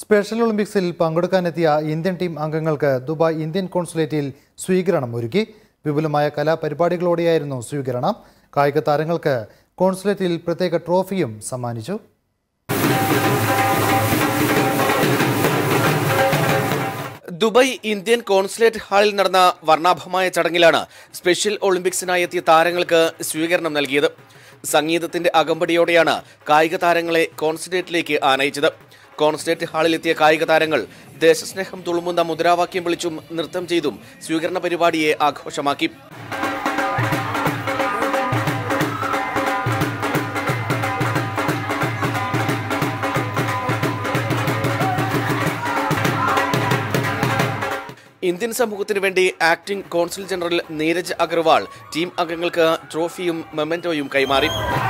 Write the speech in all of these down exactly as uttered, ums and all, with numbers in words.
Special ഒളിമ്പിക്സിൽ പങ്കെടുക്കാനെത്തിയ Indian team അംഗങ്ങൾക്ക് ദുബായ് ഇന്ത്യൻ കോൺസുലേറ്റിൽ സ്വീകരണം ഒരുക്കി. വിപുലമായ കലാപരിപാടികളോടെയായിരുന്നു സ്വീകരണം. കായിക താരങ്ങൾക്ക് കോൺസുലേറ്റിൽ പ്രത്യേക ട്രോഫിയും സമ്മാനിച്ചു. ദുബായ് ഇന്ത്യൻ കോൺസുലേറ്റ് ഹാളിൽ നടന്ന വർണ്ണാഭമായ ചടങ്ങിലാണ് സ്പെഷ്യൽ ഒളിമ്പിക്സിനായി എത്തിയ താരങ്ങൾക്ക് സ്വീകരണം നൽകിയത്. സംഗീതത്തിന്റെ അകമ്പടിയോടെയാണ് കായിക താരങ്ങളെ കോൺസുലേറ്റിലേക്ക് ആനയിച്ചത്. കോൺസുലേറ്റ് ഹാളിലെത്തിയ കായിക താരങ്ങൾ ദേശസ്നേഹം തുളുമ്പുന്ന മുദ്രാവാക്യം വിളിച്ചും നൃത്തം ചെയ്തും സ്വീകരണ പരിപാടിയെ ആഘോഷമാക്കി. ഇന്ത്യൻ സമൂഹത്തിന് വേണ്ടി acting consul general Neeraj Agarwal team അംഗങ്ങൾക്ക് ട്രോഫിയും മെമന്റോയും കൈമാറി.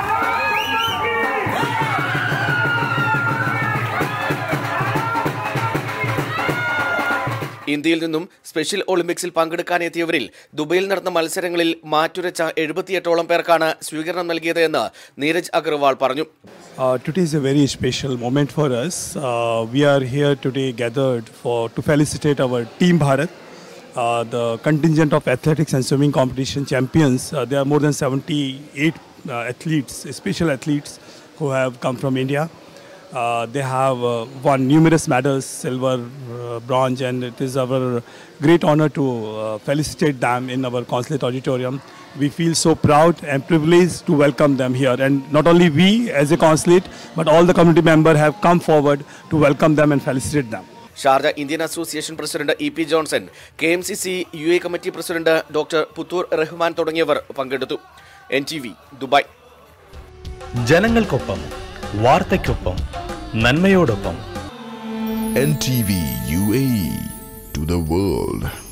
ഇന്ത്യയിൽ നിന്നും സ്പെഷ്യൽ ഒളിമ്പിക്സിൽ പങ്കെടുക്കാനെത്തിയവരിൽ ദുബൈയിൽ നടന്ന മത്സരങ്ങളിൽ മാറ്റുരച്ച എഴുപത്തിയെട്ടോളം പേർക്കാണ് സ്വീകരണം നൽകിയത് എന്ന് നീരജ് അഗർവാൾ പറഞ്ഞു. Uh, today is a very special moment for us. Uh, we are here today gathered for to felicitate our Team Bharat, uh, the contingent of athletics and swimming competition champions. Uh, there are more than seventy-eight uh, athletes, special athletes who have come from India. Uh, they have uh, won numerous medals, silver, uh, bronze, and it is our great honor to uh, felicitate them in our consulate auditorium. We feel so proud and privileged to welcome them here. And not only we as a consulate, but all the community members have come forward to welcome them and felicitate them. Sharjah Indian association president E P Johnson, K M C C U A committee president doctor Puthur Rahman തുടങ്ങിയവർ പങ്കെടുത്തു. N T V Dubai. ജനങ്ങൾക്കൊപ്പം, വാർത്തയ്ക്കൊപ്പം, നന്മയോടൊപ്പം. N T V U A E to the world.